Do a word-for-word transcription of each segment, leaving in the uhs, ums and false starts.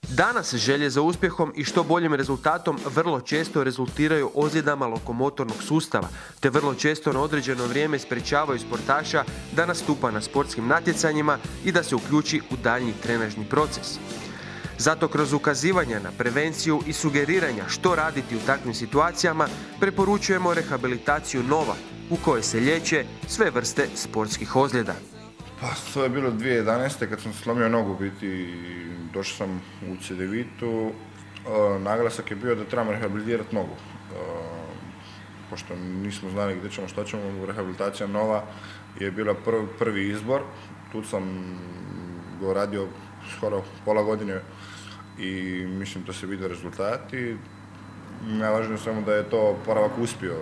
Danas želje za uspjehom i što boljim rezultatom vrlo često rezultiraju ozljedama lokomotornog sustava, te vrlo često na određeno vrijeme sprečavaju sportaša da nastupa na sportskim natjecanjima i da se uključi u daljnji trenažni proces. Zato kroz ukazivanja na prevenciju i sugeriranja što raditi u takvim situacijama preporučujemo rehabilitaciju Nova, u kojoj se liječe sve vrste sportskih ozljeda. Pa, to je bilo dvije tisuće jedanaeste kad sam slomio nogu biti, došao sam u Cedevitu. E, naglasak je bio da trebamo rehabilitirati nogu. E, pošto nismo znali gdje ćemo, šta ćemo, rehabilitacija Nova je bila prvi, prvi izbor. Tu sam go radio skoro pola godine i mislim da se vide rezultati. Najvažnije samo da je to oporavak uspio.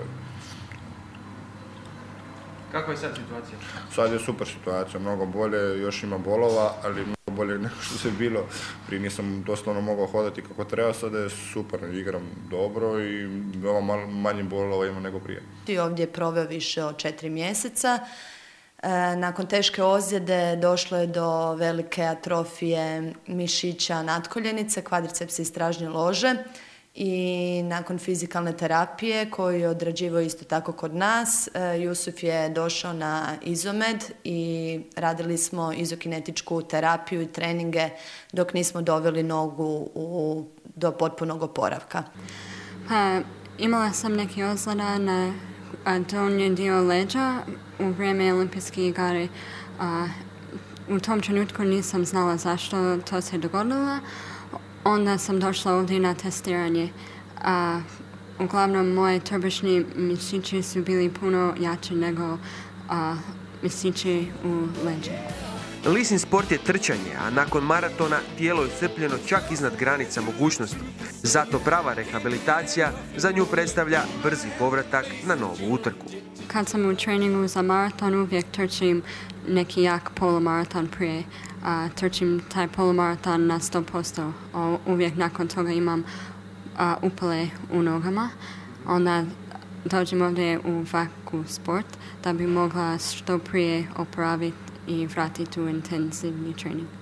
Kakva je sad situacija? Sad je super situacija, mnogo bolje, još ima bolova, ali mnogo bolje nego što se bilo. Prije nisam doslovno mogao hodati kako treba, sada je super, igram dobro i veoma manje bolova ima nego prije. Ti ovdje je proveo više od četiri mjeseca. Nakon teške ozljede došlo je do velike atrofije mišića natkoljenice, kvadricepsa i stražnje lože. I nakon fizikalne terapije koju je odrađivao isto tako kod nas, Jusuf je došao na Izomed i radili smo izokinetičku terapiju i treninge dok nismo doveli nogu u, do potpunog oporavka. Pa, imala sam neke ozljede na donji dio leđa u vrijeme olimpijskih igara. U tom trenutku nisam znala zašto to se dogodilo. Onda sam došla ovdje na testiranje. A, uglavnom, moje trbušni mišići su bili puno jači nego a, mišići u leđu. Lisin sport je trčanje, a nakon maratona tijelo je iscrpljeno čak iznad granica mogućnosti. Zato prava rehabilitacija za nju predstavlja brzi povratak na novu utrku. Kad sam u treningu za maraton, uvijek trčim neki jak polumaraton prije. A, trčim taj polumaraton na sto posto. O, uvijek nakon toga imam a, upale u nogama. Onda dođem ovdje u Vaku sport da bi mogla što prije oporaviti i vratiti u intenzivni trening.